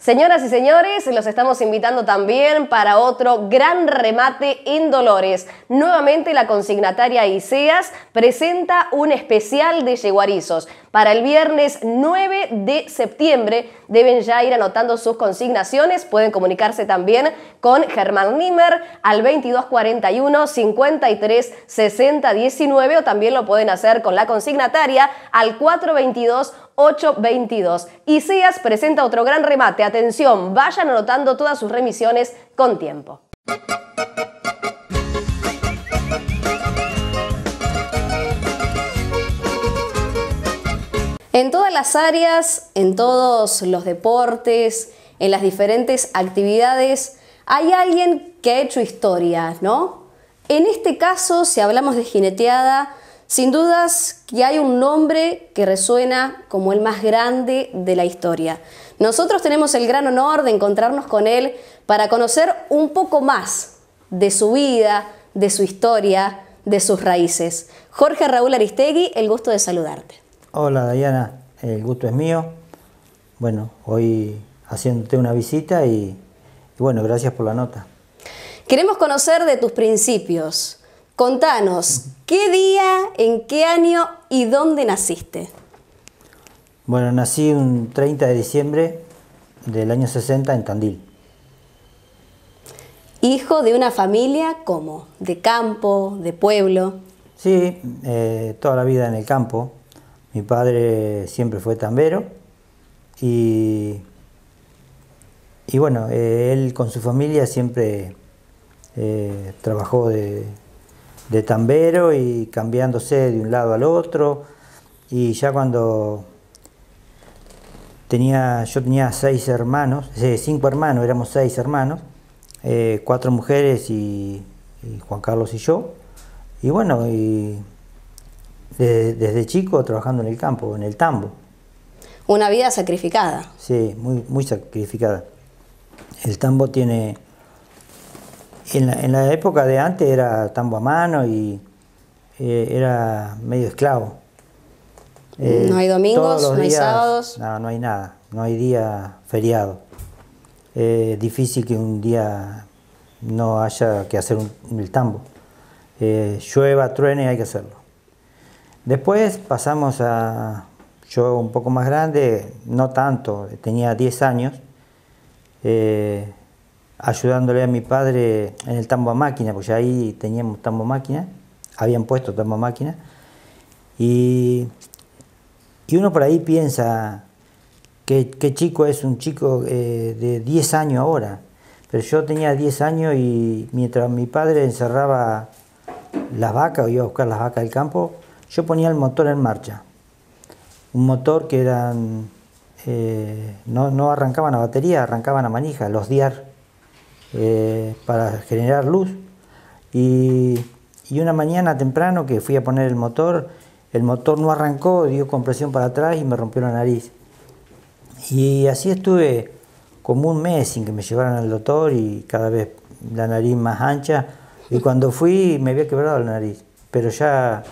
Señoras y señores, los estamos invitando también para otro gran remate en Dolores. Nuevamente la consignataria ICEAS presenta un especial de yeguarizos. Para el viernes 9 de septiembre deben ya ir anotando sus consignaciones. Pueden comunicarse también con Germán Nimmer al 2241 53 60 19 o también lo pueden hacer con la consignataria al 422 822. ICEAS presenta otro gran remate. Atención, vayan anotando todas sus remisiones con tiempo. En todas las áreas, en todos los deportes, en las diferentes actividades, hay alguien que ha hecho historia, ¿no? En este caso, si hablamos de jineteada, sin dudas que hay un nombre que resuena como el más grande de la historia. Nosotros tenemos el gran honor de encontrarnos con él para conocer un poco más de su vida, de su historia, de sus raíces. Jorge Raúl Aristegui, el gusto de saludarte. Hola Dayana, el gusto es mío. Bueno, hoy haciéndote una visita y bueno, gracias por la nota. Queremos conocer de tus principios. Contanos, ¿qué día, en qué año y dónde naciste? Bueno, nací un 30 de diciembre del año 60 en Tandil. ¿Hijo de una familia cómo? ¿De campo, de pueblo? Sí, toda la vida en el campo. Mi padre siempre fue tambero y bueno, él con su familia siempre trabajó de tambero y cambiándose de un lado al otro. Y ya cuando yo tenía 6 hermanos, 5 hermanos, éramos 6 hermanos, 4 mujeres y Juan Carlos y yo. Y bueno, desde chico trabajando en el campo, en el tambo. Una vida sacrificada. Sí, muy sacrificada. El tambo tiene... En la época de antes era tambo a mano y era medio esclavo. No hay domingos, no hay sábados. No hay nada, no hay día feriado. Difícil que un día no haya que hacer el tambo. Llueva, truene, hay que hacerlo. Después pasamos yo un poco más grande, no tanto, tenía 10 años, ayudándole a mi padre en el tambo a máquina, porque ya ahí teníamos tambo a máquina, habían puesto tambo a máquina, y uno por ahí piensa qué chico es un chico de 10 años ahora, pero yo tenía 10 años y mientras mi padre encerraba las vacas o iba a buscar las vacas del campo, yo ponía el motor en marcha, un motor que eran, no arrancaban a batería, arrancaban a manija, los diar, para generar luz. Y una mañana temprano que fui a poner el motor no arrancó, dio compresión para atrás y me rompió la nariz. Y así estuve como un mes sin que me llevaran al doctor y cada vez la nariz más ancha. Y cuando fui me había quebrado la nariz, pero ya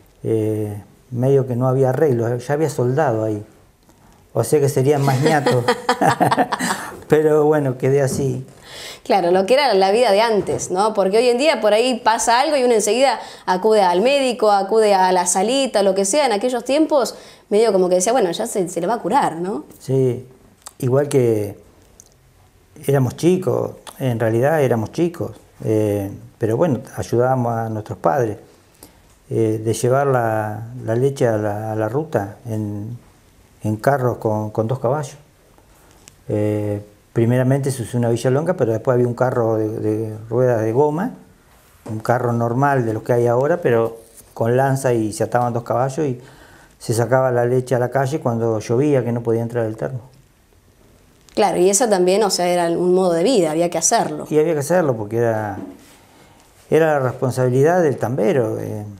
medio que no había arreglo, ya había soldado ahí. O sea que serían más ñatos. Pero bueno, quedé así. Claro, lo que era la vida de antes, ¿no? Porque hoy en día por ahí pasa algo y uno enseguida acude al médico, acude a la salita, lo que sea. En aquellos tiempos medio como que decía, bueno, ya se le va a curar, ¿no? Sí, igual que éramos chicos, en realidad éramos chicos, pero bueno, ayudábamos a nuestros padres de llevar la leche a la ruta en carros con 2 caballos. Primeramente se usó una villalonga, pero después había un carro de ruedas de goma, un carro normal de los que hay ahora, pero con lanza y se ataban 2 caballos y se sacaba la leche a la calle cuando llovía, que no podía entrar el termo. Claro, y eso también, o sea, era un modo de vida, había que hacerlo. Y había que hacerlo porque era la responsabilidad del tambero.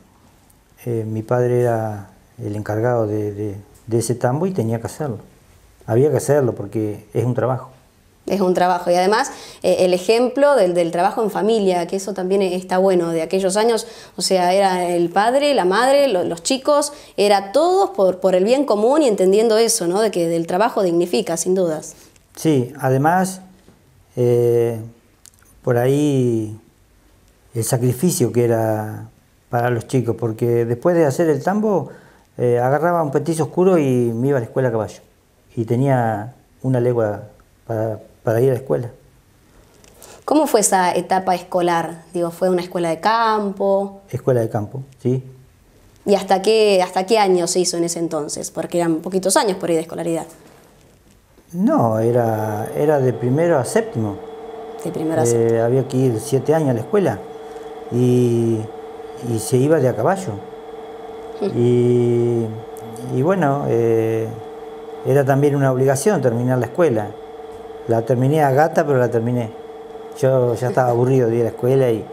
Mi padre era el encargado de ese tambo y tenía que hacerlo. Había que hacerlo porque es un trabajo. Es un trabajo y además el ejemplo del trabajo en familia, que eso también está bueno, de aquellos años, o sea, era el padre, la madre, los chicos, era todos por el bien común y entendiendo eso, ¿no? De que el trabajo dignifica, sin dudas. Sí, además, por ahí el sacrificio que era para los chicos, porque después de hacer el tambo, agarraba un petizo oscuro y me iba a la escuela a caballo. Y tenía una legua para ir a la escuela. ¿Cómo fue esa etapa escolar? Digo, ¿fue una escuela de campo? Escuela de campo, sí. ¿Y hasta qué año se hizo en ese entonces? Porque eran poquitos años por ahí de escolaridad. No, era de primero a séptimo. De primero a séptimo. Había que ir 7 años a la escuela y se iba de a caballo. Y bueno, era también una obligación terminar la escuela. La terminé a gata, pero la terminé. Yo ya estaba aburrido de ir a la escuela y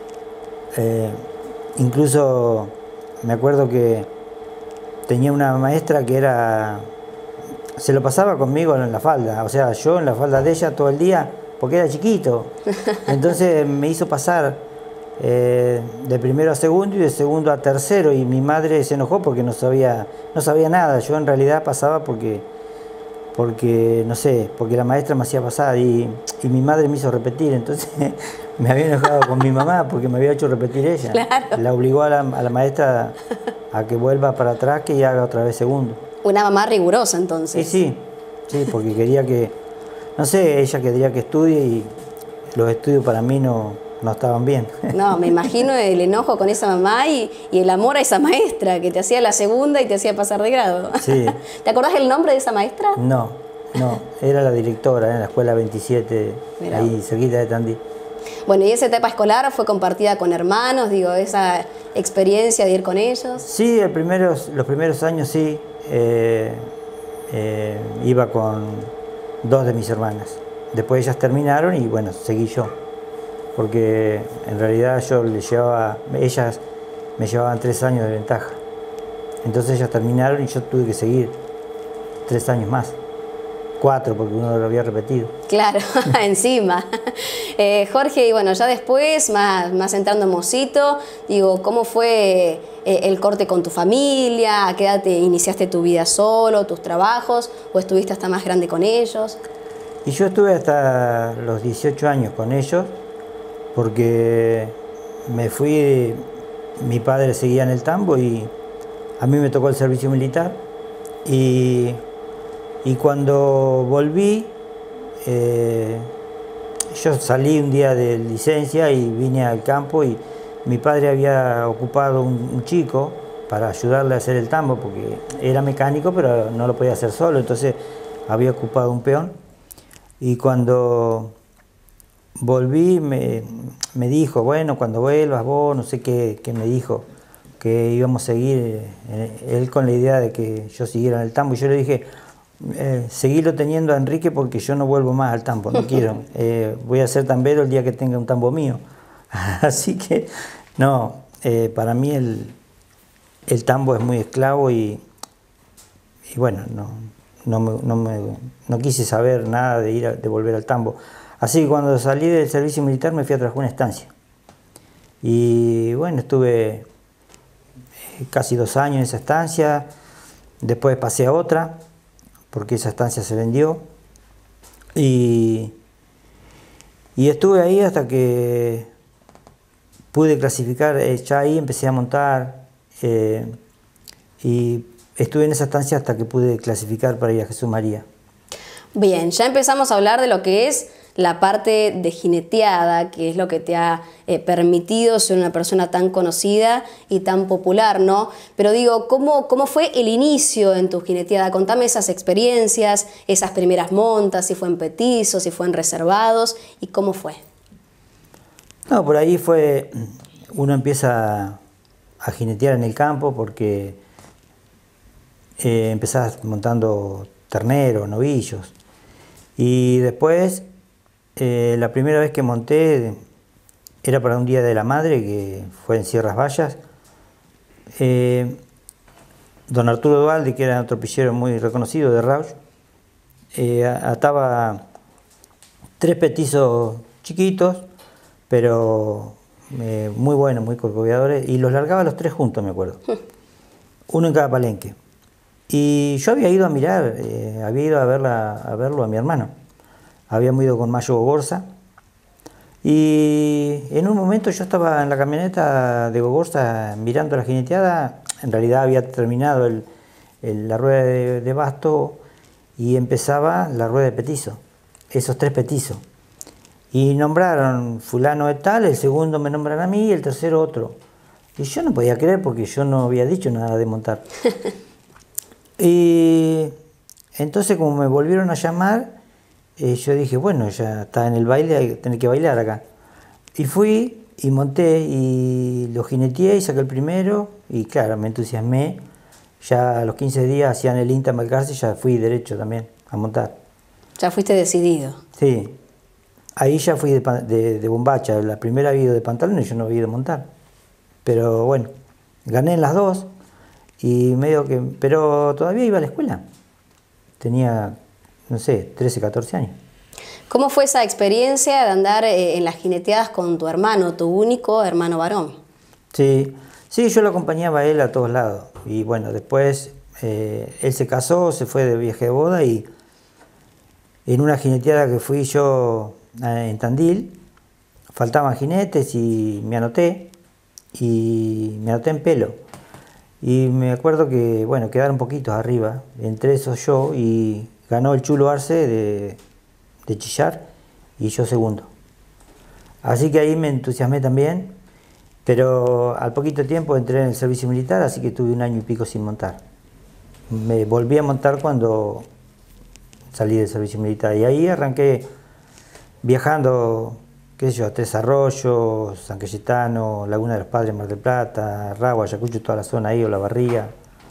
incluso me acuerdo que tenía una maestra que se lo pasaba conmigo en la falda, o sea, yo en la falda de ella todo el día, porque era chiquito. Entonces me hizo pasar de primero a segundo y de segundo a tercero, y mi madre se enojó porque no sabía nada. Yo en realidad pasaba porque no sé, porque la maestra me hacía pasar y mi madre me hizo repetir. Entonces me había enojado con mi mamá porque me había hecho repetir ella. Claro. La obligó a la maestra a que vuelva para atrás, que y haga otra vez segundo. Una mamá rigurosa entonces. Sí, porque quería que, no sé, ella quería que estudie y los estudios para mí no estaban bien. No, me imagino el enojo con esa mamá y el amor a esa maestra que te hacía la segunda y te hacía pasar de grado. Sí. ¿Te acordás el nombre de esa maestra? No, era la directora en la escuela 27, Mirá. ahí cerquita de Tandil. Bueno, ¿y esa etapa escolar fue compartida con hermanos? Digo, esa experiencia de ir con ellos. Sí, los primeros años sí. Iba con 2 de mis hermanas. Después ellas terminaron y bueno, seguí yo. Porque en realidad ellas me llevaban 3 años de ventaja. Entonces ellas terminaron y yo tuve que seguir 3 años más. 4 porque uno lo había repetido. Claro, encima. Jorge, y bueno, ya después, más entrando en Mocito, digo, ¿cómo fue el corte con tu familia? ¿A qué edad te iniciaste tu vida solo, tus trabajos? ¿O estuviste hasta más grande con ellos? Y yo estuve hasta los 18 años con ellos, porque me fui, mi padre seguía en el tambo y a mí me tocó el servicio militar. Y cuando volví, yo salí un día de licencia y vine al campo y mi padre había ocupado un chico para ayudarle a hacer el tambo, porque era mecánico pero no lo podía hacer solo, entonces había ocupado un peón. Y cuando volví me dijo, bueno, cuando vuelvas vos, no sé qué me dijo, que íbamos a seguir, él con la idea de que yo siguiera en el tambo. Y yo le dije, seguirlo teniendo a Enrique porque yo no vuelvo más al tambo, no quiero. Voy a ser tambero el día que tenga un tambo mío. Así que, no, para mí el tambo es muy esclavo y bueno, no quise saber nada de volver al tambo. Así que cuando salí del servicio militar me fui a trabajar una estancia. Y bueno, estuve casi 2 años en esa estancia, después pasé a otra, porque esa estancia se vendió. Y estuve ahí hasta que pude clasificar, ya ahí empecé a montar y estuve en esa estancia hasta que pude clasificar para ir a Jesús María. Bien, ya empezamos a hablar de lo que es la parte de jineteada, que es lo que te ha permitido ser una persona tan conocida y tan popular, ¿no? Pero digo, ¿cómo fue el inicio en tu jineteada? Contame esas experiencias, esas primeras montas, si fue en petizos, si fue en reservados, y cómo fue. No, por ahí uno empieza a jinetear en el campo porque empezás montando terneros, novillos, y después la primera vez que monté era para un Día de la Madre, que fue en Sierras Vallas. Don Arturo Dualde, que era un tropillero muy reconocido de Rauch, ataba 3 petizos chiquitos, pero muy buenos, muy corcoveadores, y los largaba los 3 juntos, me acuerdo. Uno en cada palenque. Y yo había ido a mirar, había ido a verlo a mi hermano. habíamos ido con Mayo Gogorza. Y en un momento yo estaba en la camioneta de Gogorza mirando la jineteada. En realidad había terminado la rueda de basto y empezaba la rueda de petizo, esos 3 petizos. Y nombraron fulano de tal, el segundo me nombran a mí y el tercero otro. Y yo no podía creer porque yo no había dicho nada de montar. Y entonces como me volvieron a llamar, yo dije, bueno, ya está en el baile, hay que tener que bailar acá. Y fui y monté y lo jineteé y saqué el primero y claro, me entusiasmé. Ya a los 15 días hacían el INTA Malcarce y ya fui derecho también a montar. Ya fuiste decidido. Sí, ahí ya fui de bombacha. La primera había ido de pantalones y yo no había ido a montar. Pero bueno, gané en las 2 y medio que... Pero todavía iba a la escuela. Tenía, no sé, 13, 14 años. ¿Cómo fue esa experiencia de andar en las jineteadas con tu hermano, tu único hermano varón? Sí, yo lo acompañaba a él a todos lados. Y bueno, después él se casó, se fue de viaje de boda y en una jineteada que fui yo en Tandil, faltaban jinetes y me anoté en pelo. Y me acuerdo que, bueno, quedaron poquitos arriba, entre esos yo, y ganó el Chulo Arce de Chillar y yo segundo. Así que ahí me entusiasmé también, pero al poquito tiempo entré en el servicio militar, así que tuve 1 año y pico sin montar. Me volví a montar cuando salí del servicio militar y ahí arranqué viajando, qué sé yo, a Tres Arroyos, San Cayetano, Laguna de los Padres, Mar del Plata, Ragua, Ayacucho, toda la zona ahí, Olavarría.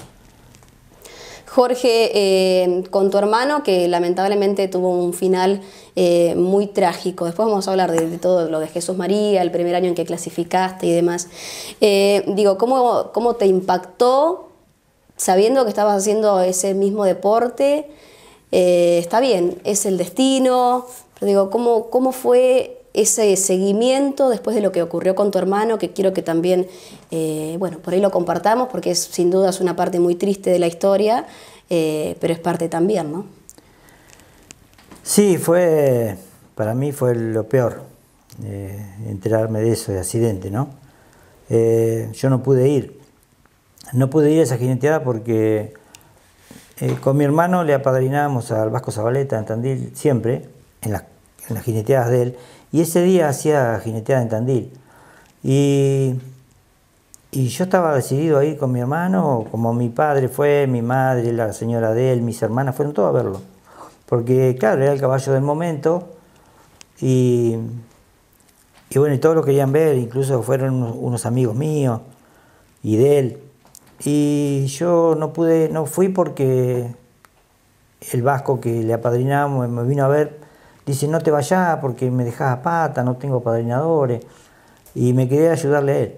Jorge, con tu hermano, que lamentablemente tuvo un final muy trágico. Después vamos a hablar de todo lo de Jesús María, el primer año en que clasificaste y demás. Digo, ¿cómo te impactó sabiendo que estabas haciendo ese mismo deporte? Está bien, es el destino, pero digo, ¿cómo fue ese seguimiento después de lo que ocurrió con tu hermano? Que quiero que también, bueno, por ahí lo compartamos porque sin duda es una parte muy triste de la historia, pero es parte también, ¿no? Sí, para mí fue lo peor, enterarme de eso, de accidente, ¿no? Yo no pude ir a esa jineteada porque con mi hermano le apadrinábamos al Vasco Zabaleta en Tandil siempre, en las jineteadas de él, y ese día hacía jineteada en Tandil. Y yo estaba decidido a ir con mi hermano, como mi padre fue, mi madre, la señora de él, mis hermanas, fueron todos a verlo. Porque claro, era el caballo del momento y bueno, y todos lo querían ver, incluso fueron unos amigos míos y de él. Y yo no fui porque el Vasco que le apadrinamos me vino a ver, dice, no te vayas porque me dejas a pata, no tengo apadrinadores, y me quedé a ayudarle a él.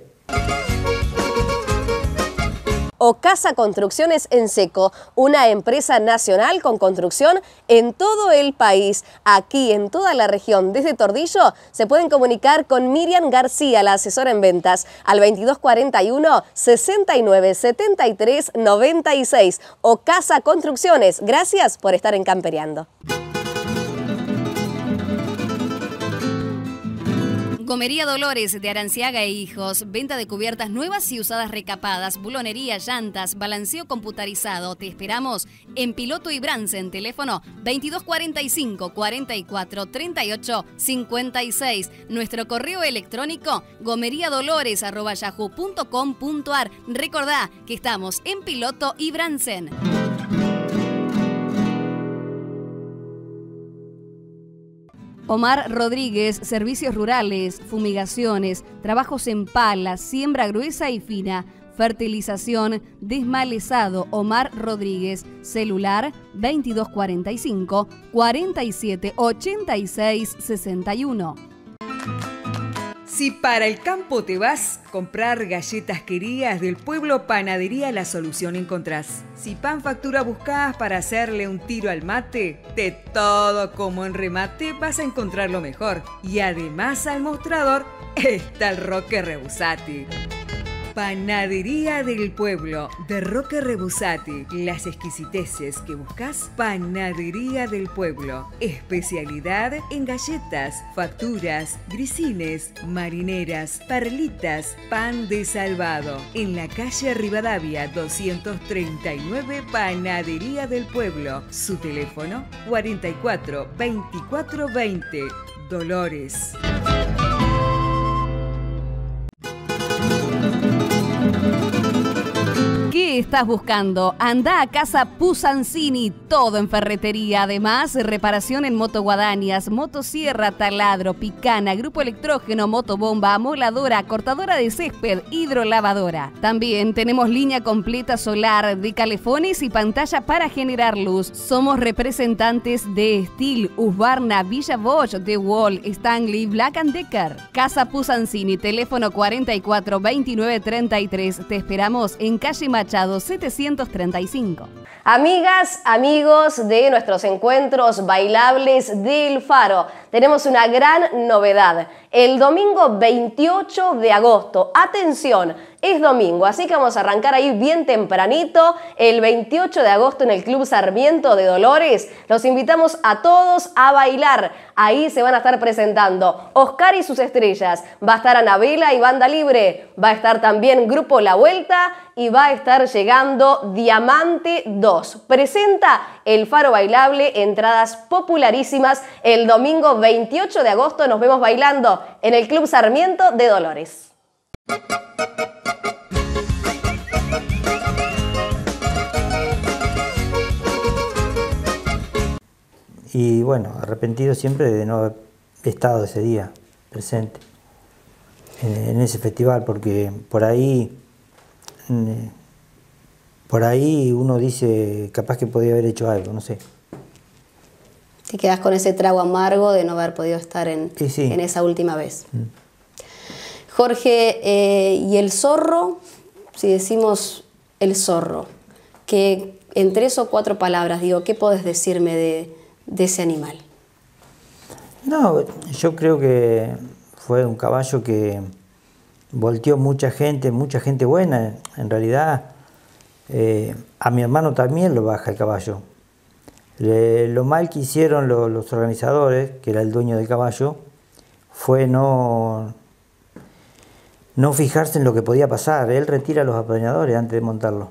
Ocasa Construcciones en Seco, una empresa nacional con construcción en todo el país. Aquí en toda la región, desde Tordillo, se pueden comunicar con Miriam García, la asesora en ventas, al 2241 69 73 96. Ocasa Construcciones, gracias por estar en Camperiando. Gomería Dolores de Aranciaga e Hijos, venta de cubiertas nuevas y usadas recapadas, bulonería, llantas, balanceo computarizado. Te esperamos en Piloto y Bransen, teléfono 2245 44 38 56. Nuestro correo electrónico gomeriadolores@yahoo.com.ar. Recordá que estamos en Piloto y Bransen. Omar Rodríguez, servicios rurales, fumigaciones, trabajos en pala, siembra gruesa y fina, fertilización, desmalezado. Omar Rodríguez, celular 2245 47 86 61. Si para el campo te vas, comprar galletas querías del pueblo Panadería La Solución encontrás. Si pan factura buscás para hacerle un tiro al mate, de todo como en remate vas a encontrar lo mejor. Y además al mostrador está el Roque Rebusati. Panadería del Pueblo, de Roque Rebusati. Las exquisiteces que buscas, Panadería del Pueblo. Especialidad en galletas, facturas, grisines, marineras, perlitas, pan de salvado. En la calle Rivadavia 239, Panadería del Pueblo. Su teléfono 44 24 20. Dolores. ¿Qué estás buscando? Anda a Casa Pusancini, todo en ferretería. Además, reparación en motoguadañas, motosierra, taladro, picana, grupo electrógeno, motobomba, amoladora, cortadora de césped, hidrolavadora. También tenemos línea completa solar, de calefones y pantalla para generar luz. Somos representantes de Steel, Husqvarna, Villa Bosch, The Wall, Stanley, Black & Decker. Casa Pusancini, teléfono 44 29 33. Te esperamos en calle Machado 735. Amigas, amigos de nuestros encuentros bailables del Faro, tenemos una gran novedad. El domingo 28 de agosto, atención, es domingo, así que vamos a arrancar ahí bien tempranito. El 28 de agosto en el Club Sarmiento de Dolores, los invitamos a todos a bailar. Ahí se van a estar presentando Oscar y sus estrellas, va a estar Anabela y Banda Libre, va a estar también Grupo La Vuelta y va a estar llegando Diamante 2. Presenta el Faro Bailable, entradas popularísimas. El domingo 28 de agosto nos vemos bailando en el Club Sarmiento de Dolores. Y bueno, arrepentido siempre de no haber estado ese día presente en ese festival, porque por ahí uno dice, capaz que podía haber hecho algo, no sé. Te quedas con ese trago amargo de no haber podido estar en esa última vez. Jorge, y el zorro, si decimos el zorro, que en 3 o 4 palabras, digo, ¿qué podés decirme de ese animal? No, yo creo que fue un caballo que volteó mucha gente buena. En realidad, a mi hermano también lo baja el caballo. Lo mal que hicieron los organizadores, que era el dueño del caballo, fue no fijarse en lo que podía pasar. Él retira a los apadrinadores antes de montarlo.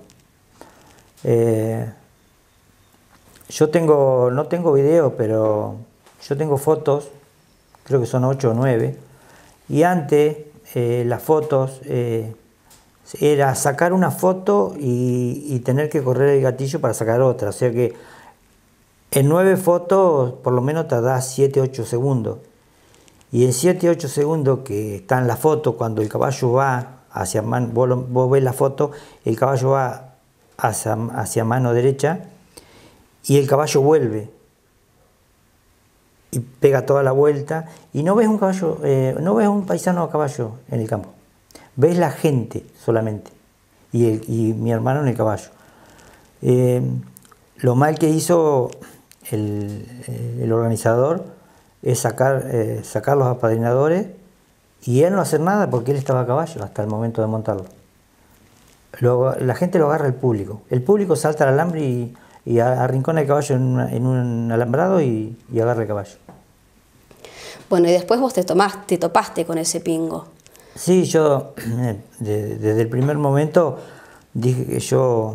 Yo no tengo video, pero yo tengo fotos, creo que son 8 o 9, y antes las fotos era sacar una foto y tener que correr el gatillo para sacar otra, o sea que en 9 fotos por lo menos tardás 7-8 segundos, y en 7-8 segundos que está en la foto, cuando el caballo va hacia vos ves la foto, el caballo va hacia mano derecha, y el caballo vuelve y pega toda la vuelta y no ves un caballo, no ves un paisano a caballo en el campo, ves la gente solamente y mi hermano en el caballo. Lo mal que hizo el organizador es sacar los apadrinadores y él no hacer nada porque él estaba a caballo hasta el momento de montarlo. Luego, la gente lo agarra el público salta al alambre y arrincona el caballo en un alambrado y agarra el caballo. Bueno, y después vos te topaste con ese pingo. Sí, yo desde el primer momento dije que yo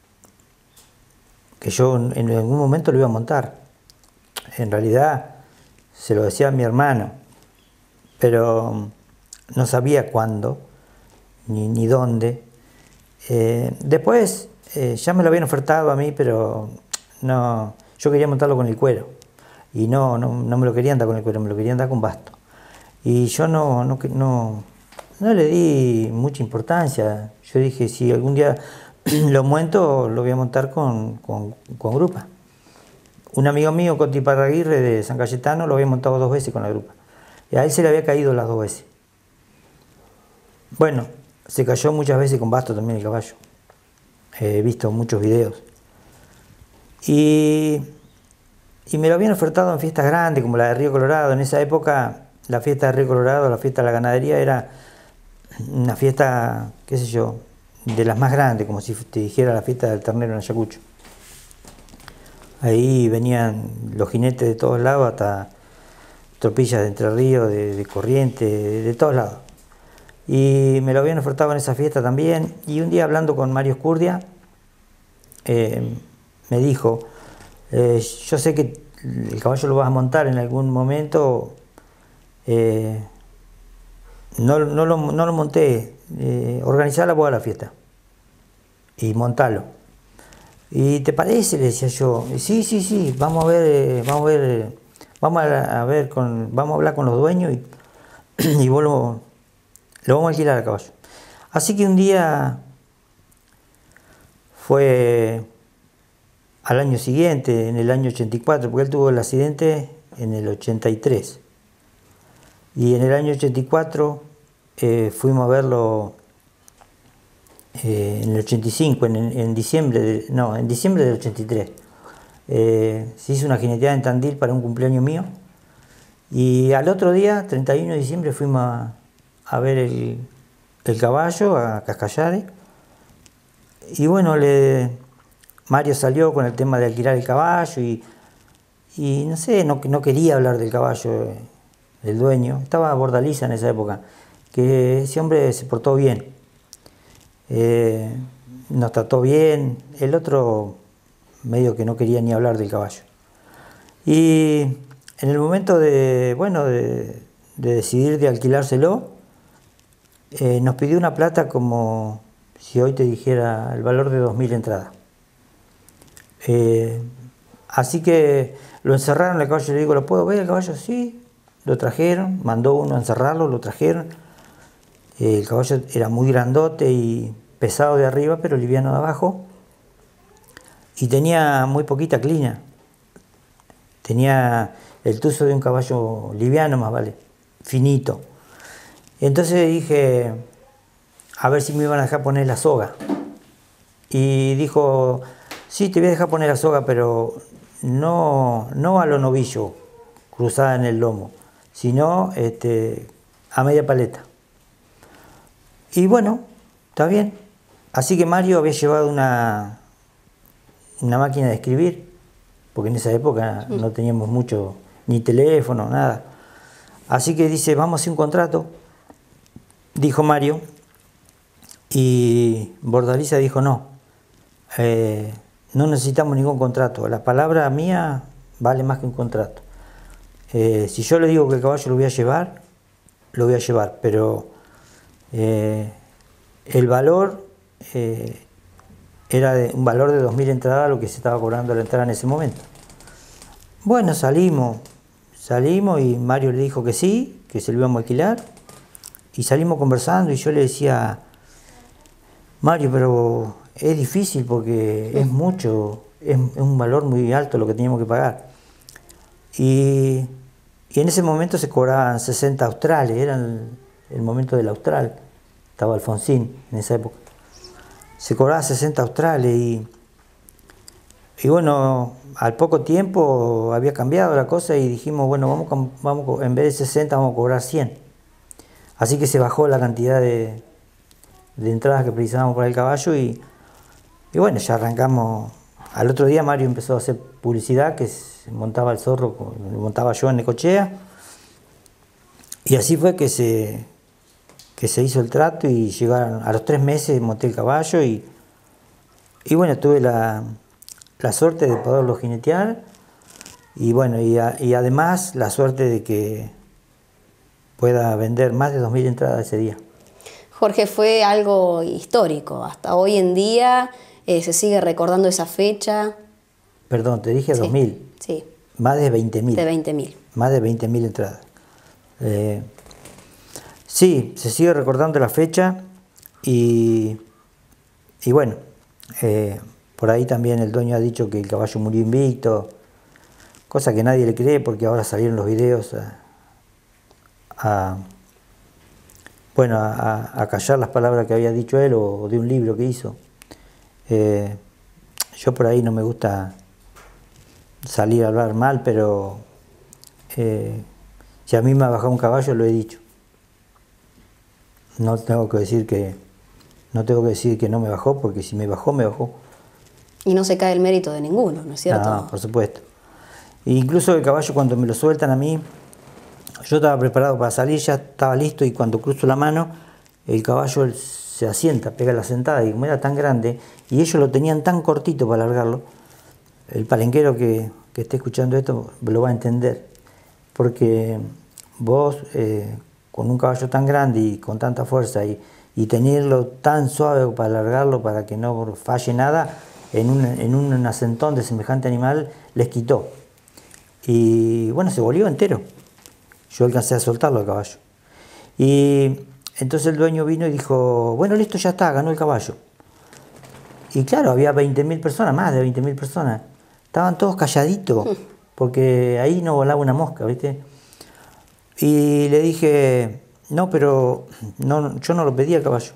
en algún momento lo iba a montar. En realidad se lo decía a mi hermano, pero no sabía cuándo ni dónde. Después ya me lo habían ofertado a mí, pero no, yo quería montarlo con el cuero y no me lo querían dar con el cuero, me lo querían dar con basto. Y yo no le di mucha importancia. Yo dije, si algún día lo monto, lo voy a montar con grupa. Un amigo mío, Coti Parraguirre de San Cayetano, lo había montado 2 veces con la grupa. Y a él se le había caído las 2 veces. Bueno, se cayó muchas veces con basto también el caballo. He visto muchos videos. Y me lo habían ofertado en fiestas grandes, como la de Río Colorado. En esa época, la fiesta de Río Colorado, la fiesta de la ganadería, era una fiesta, qué sé yo, de las más grandes, como si te dijera la fiesta del ternero en Ayacucho. Ahí venían los jinetes de todos lados, hasta Tropillas de Entre Ríos, de Corrientes, de todos lados. Y me lo habían ofertado en esa fiesta también. Y un día hablando con Mario Escurdia, me dijo, yo sé que el caballo lo vas a montar en algún momento, no lo monté, organizá la fiesta y montalo. ¿Y te parece? Le decía yo. Sí, vamos a hablar con los dueños y vos lo vamos a alquilar al caballo. Así que un día fue al año siguiente, en el año 84, porque él tuvo el accidente en el 83. Y en el año 84 fuimos a verlo en el 85, en diciembre del 83. Se hizo una jineteada en Tandil para un cumpleaños mío. Y al otro día, 31 de diciembre, fuimos a ver el caballo, a Cascallare. Y bueno, Mario salió con el tema de alquilar el caballo y no sé, no quería hablar del caballo, el dueño. Estaba Bordaliza en esa época, que ese hombre se portó bien. Nos trató bien. El otro medio que no quería ni hablar del caballo. Y en el momento de decidir de alquilárselo, nos pidió una plata como si hoy te dijera el valor de 2.000 entradas. Así que lo encerraron el caballo. Le digo, ¿lo puedo ver el caballo? Sí. Lo trajeron, mandó uno a encerrarlo, lo trajeron. El caballo era muy grandote y pesado de arriba, pero liviano de abajo. Y tenía muy poquita clina. Tenía el tuzo de un caballo liviano, más vale, finito. Entonces dije, a ver si me iban a dejar poner la soga. Y dijo, sí, te voy a dejar poner la soga, pero no a lo novillo, cruzada en el lomo, sino a media paleta. Y bueno, está bien. Así que Mario había llevado una máquina de escribir, porque en esa época no teníamos mucho, ni teléfono, nada. Así que dice, vamos a hacer un contrato, dijo Mario, y Bordaliza dijo, no necesitamos ningún contrato, la palabra mía vale más que un contrato. Si yo le digo que el caballo lo voy a llevar, pero el valor era un valor de 2.000 entradas lo que se estaba cobrando la entrada en ese momento. Bueno, salimos y Mario le dijo que sí, que se lo íbamos a alquilar, y salimos conversando y yo le decía, Mario, pero es difícil porque es mucho, es un valor muy alto lo que teníamos que pagar. Y en ese momento se cobraban 60 australes, era el momento del austral, estaba Alfonsín en esa época. Se cobraba 60 australes y bueno, al poco tiempo había cambiado la cosa y dijimos, bueno, vamos en vez de 60 vamos a cobrar 100. Así que se bajó la cantidad de entradas que precisábamos para el caballo y bueno, ya arrancamos. Al otro día Mario empezó a hacer publicidad, que se montaba el zorro, lo montaba yo en Necochea, y así fue que se hizo el trato y llegaron a los 3 meses, monté el caballo y bueno, tuve la suerte de poderlo jinetear y bueno, y además la suerte de que pueda vender más de 2.000 entradas ese día. Jorge, fue algo histórico. Hasta hoy en día se sigue recordando esa fecha. Perdón, te dije Sí, 2.000. Sí. Más de 20.000. De 20.000. Más de 20.000 entradas. Sí, se sigue recordando la fecha y bueno, por ahí también el dueño ha dicho que el caballo murió invicto, cosa que nadie le cree porque ahora salieron los videos a callar las palabras que había dicho él o de un libro que hizo. Yo por ahí no me gusta salir a hablar mal, pero si a mí me ha bajado un caballo lo he dicho. no tengo que decir que no me bajó, porque si me bajó, me bajó. Y no se cae el mérito de ninguno, ¿no es cierto? No, por supuesto. E incluso el caballo, cuando me lo sueltan a mí, yo estaba preparado para salir, ya estaba listo, y cuando cruzo la mano, el caballo se asienta, pega la sentada, y como era tan grande, y ellos lo tenían tan cortito para largarlo, el palenquero que esté escuchando esto lo va a entender. Porque vos, con un caballo tan grande y con tanta fuerza, y tenerlo tan suave para largarlo, para que no falle nada, en un asentón de semejante animal, les quitó. Y bueno, se volvió entero. Yo alcancé a soltarlo al caballo. Y entonces el dueño vino y dijo, bueno, listo, ya está, ganó el caballo. Y claro, había 20.000 personas, más de 20.000 personas. Estaban todos calladitos, porque ahí no volaba una mosca, ¿viste? Y le dije, no, pero no, yo no lo pedí al caballo.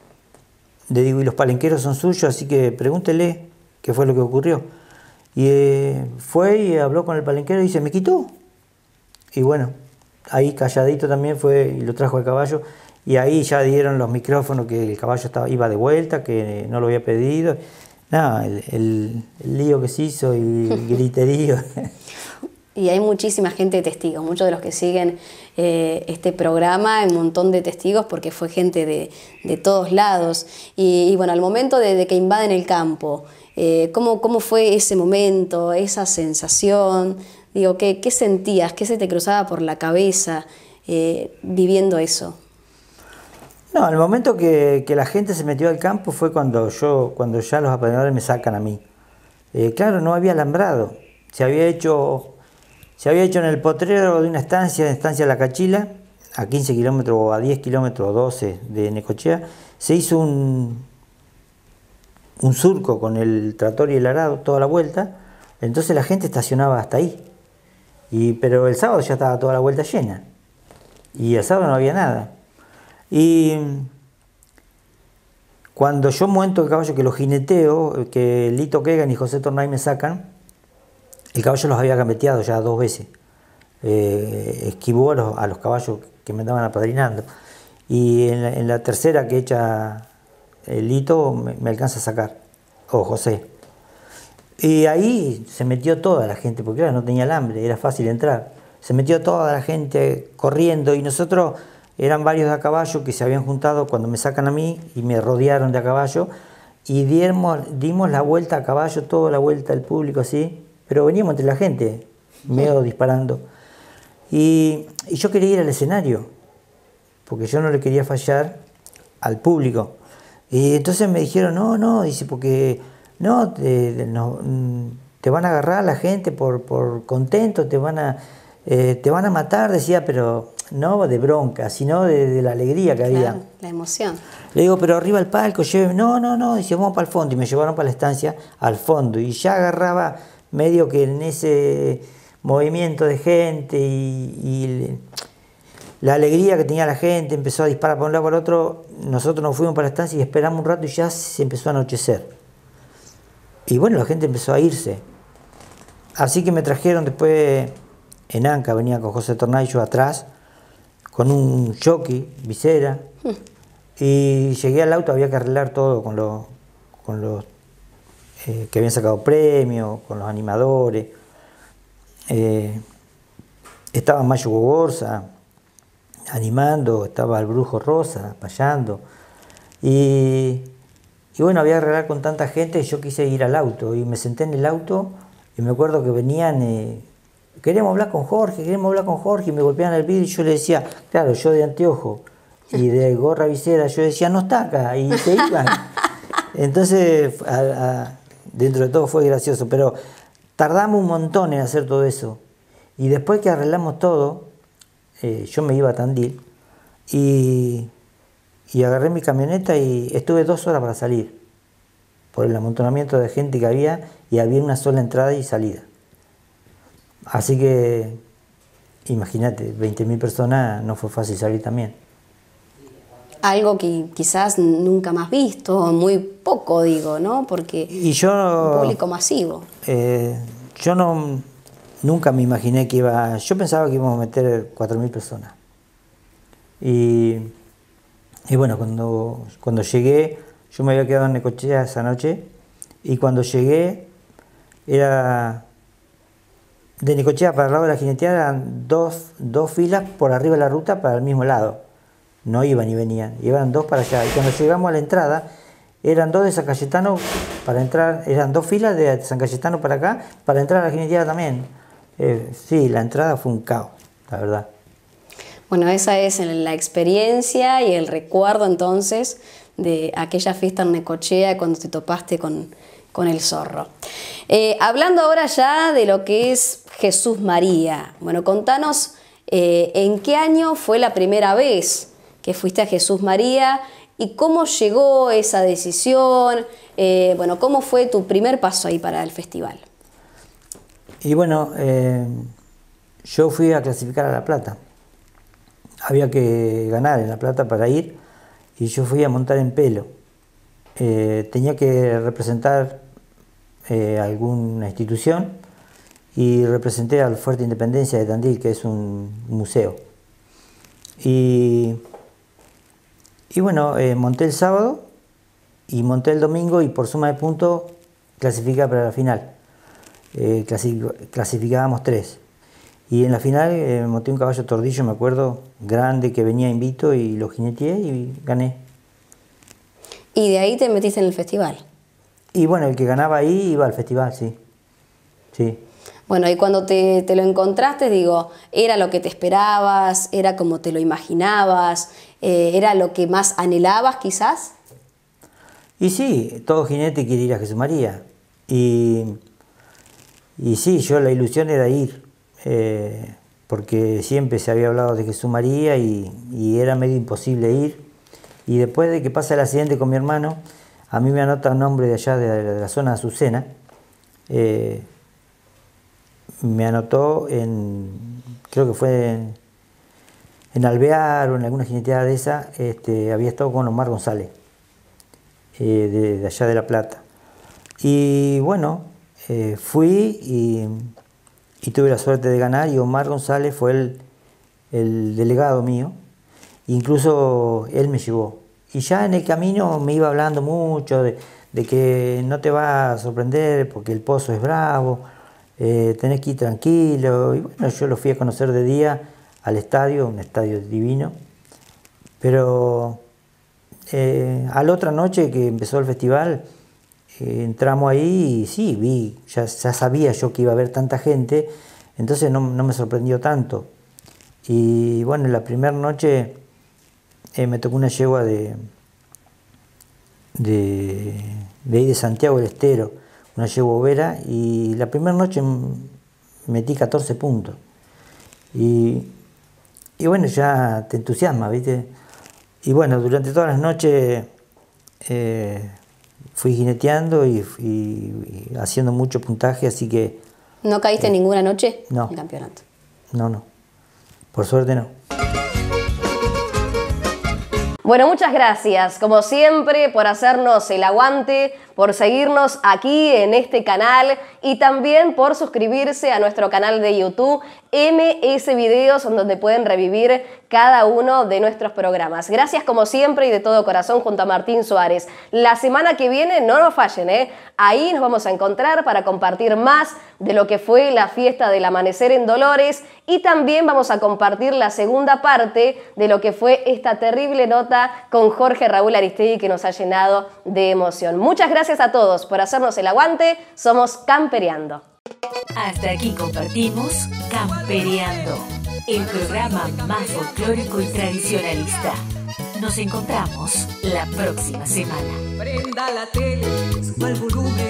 Le digo, y los palenqueros son suyos, así que pregúntele qué fue lo que ocurrió. Y fue y habló con el palenquero y dice, me quitó. Y bueno, ahí calladito también fue y lo trajo al caballo. Y ahí ya dieron los micrófonos que el caballo iba de vuelta, que no lo había pedido. Nada, el lío que se hizo y el griterío. Y hay muchísima gente de testigos, muchos de los que siguen este programa, hay un montón de testigos porque fue gente de todos lados. Y bueno, al momento de que invaden el campo, ¿cómo fue ese momento, esa sensación? Digo, ¿qué sentías? ¿Qué se te cruzaba por la cabeza viviendo eso? No, el momento que la gente se metió al campo fue cuando ya los apanadores me sacan a mí. Claro, no había alambrado. Se había hecho en el potrero de una estancia La Cachila, a 15 kilómetros o a 10 kilómetros o 12 de Necochea. Se hizo un surco con el tractor y el arado toda la vuelta. Entonces la gente estacionaba hasta ahí. Pero el sábado ya estaba toda la vuelta llena. Y el sábado no había nada. Y cuando yo monto el caballo, que lo jineteo, que Lito Kegan y José Tornay me sacan, el caballo los había gambeteado ya 2 veces. Esquivó a los caballos que me andaban apadrinando. Y en la tercera que echa Lito me alcanza a sacar, o José. Y ahí se metió toda la gente, porque claro, no tenía alambre, era fácil entrar. Se metió toda la gente corriendo y nosotros... Eran varios de a caballo que se habían juntado cuando me sacan a mí y me rodearon de a caballo y dimos la vuelta a caballo, toda la vuelta al público así, pero veníamos entre la gente, medio disparando. Y yo quería ir al escenario, porque yo no le quería fallar al público. Y entonces me dijeron, no, dice, porque no, te van a agarrar la gente por contento, te van a matar, decía, pero... No de bronca, sino de la alegría que había. Claro, la emoción. Le digo, pero arriba al palco, no, dice, vamos para el fondo. Y me llevaron para la estancia al fondo. Y ya agarraba medio que en ese movimiento de gente y la alegría que tenía la gente, empezó a disparar para un lado para el otro. Nosotros nos fuimos para la estancia y esperamos un rato y ya se empezó a anochecer. Y bueno, la gente empezó a irse. Así que me trajeron después en Anca, venía con José Tornay, yo atrás, con un jockey, visera, y llegué al auto, había que arreglar todo con los que habían sacado premios, con los animadores. Estaba Mayo Gogorza animando, estaba el Brujo Rosa payando, y bueno, había que arreglar con tanta gente, yo quise ir al auto, y me senté en el auto, y me acuerdo que venían... queremos hablar con Jorge, y me golpeaban el vidrio y yo le decía, claro, yo de anteojo y de gorra visera, yo decía, no está acá, y se iban. Entonces, dentro de todo fue gracioso, pero tardamos un montón en hacer todo eso. Y después que arreglamos todo, yo me iba a Tandil y agarré mi camioneta y estuve 2 horas para salir, por el amontonamiento de gente que había, y había una sola entrada y salida. Así que, imagínate, 20.000 personas, no fue fácil salir también. Algo que quizás nunca más visto, muy poco digo, ¿no? Porque un público masivo. Yo nunca me imaginé yo pensaba que íbamos a meter 4.000 personas. Y Y bueno, cuando llegué, yo me había quedado en Necochea esa noche, y cuando llegué, era de Necochea para el lado de la jineteada, eran dos filas por arriba de la ruta para el mismo lado. No iban y venían, iban dos para allá. Y cuando llegamos a la entrada, eran dos de San Cayetano para entrar, eran dos filas de San Cayetano para acá, para entrar a la jineteada también. Sí, la entrada fue un caos, la verdad. Bueno, esa es la experiencia y el recuerdo entonces de aquella fiesta en Necochea cuando te topaste con el zorro. Hablando ahora ya de lo que es Jesús María. Bueno, contanos en qué año fue la primera vez que fuiste a Jesús María y cómo llegó esa decisión. Bueno, ¿cómo fue tu primer paso ahí para el festival? Y bueno, yo fui a clasificar a La Plata. Había que ganar en La Plata para ir, y yo fui a montar en pelo. Tenía que representar alguna institución, y representé al Fuerte Independencia de Tandil, que es un museo. Y bueno, monté el sábado y monté el domingo, y por suma de puntos clasificé para la final. Clasificábamos 3. Y en la final monté un caballo tordillo, me acuerdo, grande, que venía invito, y lo jineteé y gané. ¿Y de ahí te metiste en el festival? Y bueno, el que ganaba ahí iba al festival, sí. Sí. Bueno, y cuando te lo encontraste, digo, ¿era lo que te esperabas? ¿Era como te lo imaginabas? ¿Era lo que más anhelabas quizás? Y sí, todo jinete quiere ir a Jesús María. Y sí, yo la ilusión era ir, porque siempre se había hablado de Jesús María y era medio imposible ir. Y después de que pasa el accidente con mi hermano, a mí me anota un hombre de allá, de la zona de Azucena. Me anotó creo que fue en Alvear o en alguna jineteada de esa. Había estado con Omar González, de allá de La Plata. Y bueno, fui y tuve la suerte de ganar, y Omar González fue el delegado mío. Incluso él me llevó. Y ya en el camino me iba hablando mucho de que no te va a sorprender porque el pozo es bravo, tenés que ir tranquilo. Y bueno, yo lo fui a conocer de día al estadio, un estadio divino. Pero a la otra noche que empezó el festival, entramos ahí y sí, ya sabía yo que iba a haber tanta gente, entonces no me sorprendió tanto. Y bueno, la primera noche me tocó una yegua de ahí de Santiago del Estero, una yegua overa, y la primera noche metí 14 puntos. Y bueno, ya te entusiasma, ¿viste? Y bueno, durante todas las noches fui jineteando y haciendo mucho puntaje, así que... ¿No caíste ninguna noche no, en el campeonato? No. Por suerte no. Bueno, muchas gracias, como siempre, por hacernos el aguante, por seguirnos aquí en este canal y también por suscribirse a nuestro canal de YouTube MS Videos, donde pueden revivir cada uno de nuestros programas. Gracias como siempre y de todo corazón junto a Martín Suárez. La semana que viene no nos fallen, ahí nos vamos a encontrar para compartir más de lo que fue la fiesta del amanecer en Dolores, y también vamos a compartir la segunda parte de lo que fue esta terrible nota con Jorge Raúl Aristegui, que nos ha llenado de emoción. Muchas gracias a todos por hacernos el aguante. Somos Campereando. Hasta aquí compartimos Campereando, el programa más folclórico y tradicionalista. Nos encontramos la próxima semana. Prenda la tele, suba el volumen.